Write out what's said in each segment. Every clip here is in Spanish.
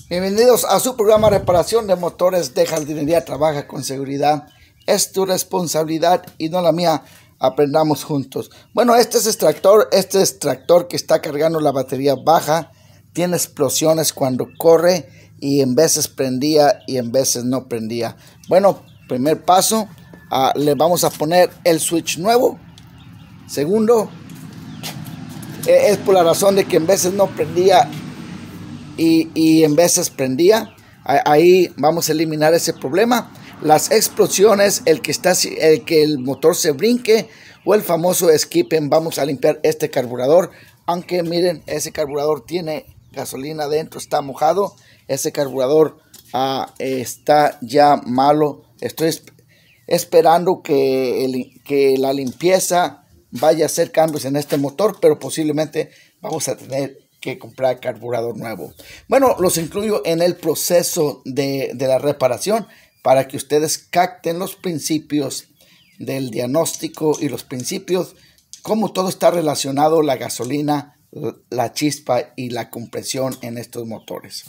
Bienvenidos a su programa Reparación de Motores de Jardinería. Trabaja con seguridad. Es tu responsabilidad y no la mía. Aprendamos juntos. Bueno, este es tractor que está cargando la batería baja. Tiene explosiones cuando corre y en veces prendía y en veces no prendía. Bueno, primer paso, le vamos a poner el switch nuevo. Segundo, es por la razón de que en veces no prendía y en veces prendía. Ahí vamos a eliminar ese problema. Las explosiones, el que el motor se brinque o el famoso skipping. Vamos a limpiar este carburador, aunque miren, ese carburador tiene gasolina adentro, está mojado. Ese carburador está ya malo. Estoy esperando que la limpieza vaya a hacer cambios en este motor, pero posiblemente vamos a tener que comprar carburador nuevo. Bueno, los incluyo en el proceso de la reparación para que ustedes capten los principios del diagnóstico y los principios, cómo todo está relacionado, la gasolina, la chispa y la compresión en estos motores.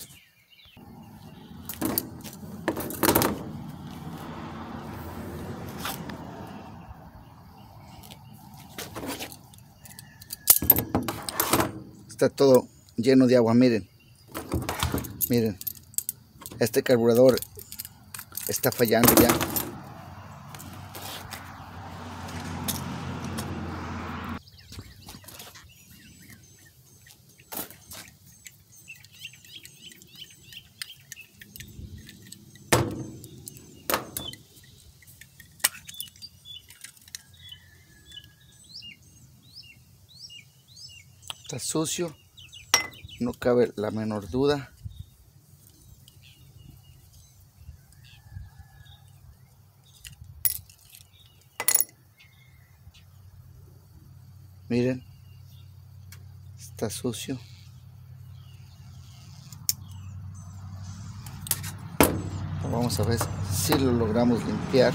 Está todo lleno de agua, miren. Miren, este carburador está fallando ya. Está sucio, no cabe la menor duda. Miren, está sucio. Vamos a ver si lo logramos limpiar.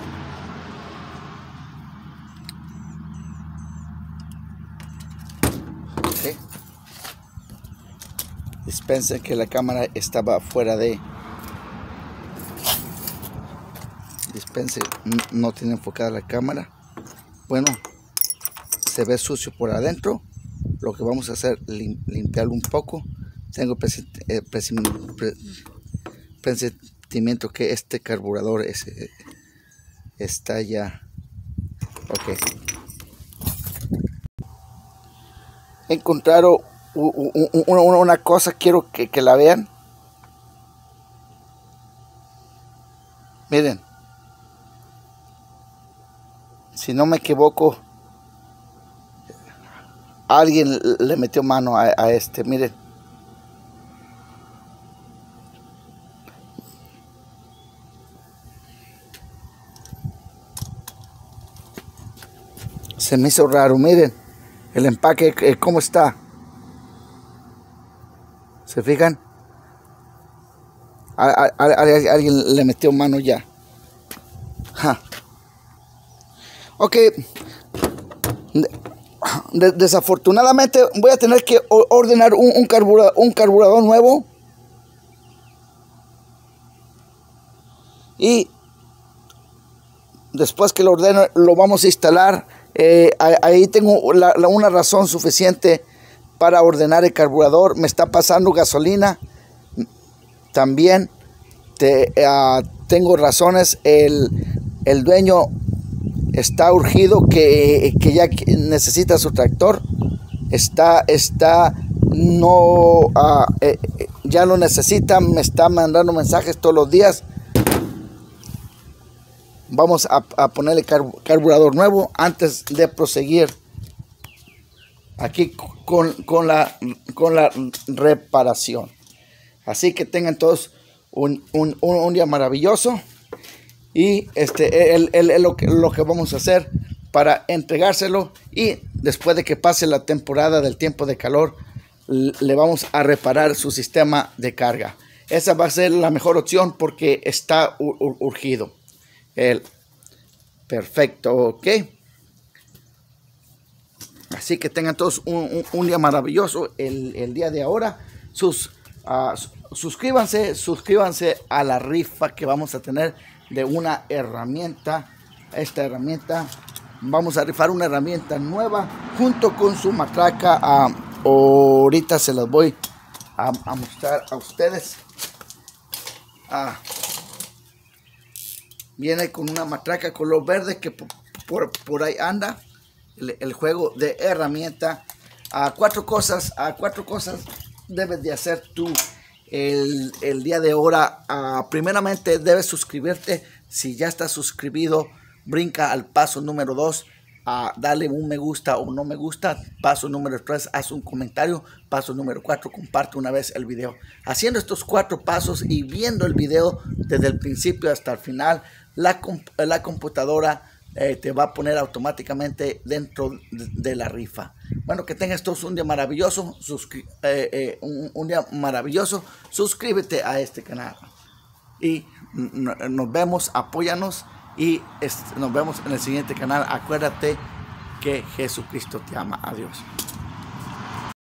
Okay. Dispensen que la cámara estaba fuera de... Dispensen, no tiene enfocada la cámara. Bueno, se ve sucio por adentro. Lo que vamos a hacer es limpiarlo un poco. Tengo presentimiento que este carburador está ya... Ok. Encontraron una cosa, quiero que la vean. Miren, si no me equivoco, alguien le metió mano a este, miren. Se me hizo raro, miren el empaque, cómo está. ¿Se fijan? Alguien le metió mano ya. Ok. Desafortunadamente voy a tener que ordenar un carburador nuevo. Y después que lo ordeno, lo vamos a instalar. Ahí tengo una razón suficiente para ordenar el carburador. Me está pasando gasolina. También tengo razones. El dueño está urgido que ya necesita su tractor. Ya lo necesita. Me está mandando mensajes todos los días. Vamos a ponerle carburador nuevo antes de proseguir aquí con la reparación. Así que tengan todos un día maravilloso. Y lo que vamos a hacer para entregárselo. Y después de que pase la temporada del tiempo de calor, le vamos a reparar su sistema de carga. Esa va a ser la mejor opción porque está urgido. Perfecto, ok. Así que tengan todos un día maravilloso el día de ahora. suscríbanse a la rifa que vamos a tener de una herramienta. Esta herramienta, vamos a rifar una herramienta nueva junto con su matraca. Ahorita se las voy a mostrar a ustedes. Viene con una matraca color verde que por ahí anda el juego de herramienta. Cuatro cosas debes de hacer tú el día de ahora. Primeramente debes suscribirte. Si ya estás suscribido, brinca al paso número 2. Dale un me gusta o no me gusta. Paso número 3, haz un comentario. Paso número 4, comparte una vez el video. Haciendo estos 4 pasos y viendo el video desde el principio hasta el final, la computadora te va a poner automáticamente dentro de la rifa. Bueno, que tengas todos un día maravilloso. Un día maravilloso. Suscríbete a este canal. Y nos vemos, apóyanos. Y nos vemos en el siguiente canal. Acuérdate que Jesucristo te ama. Adiós.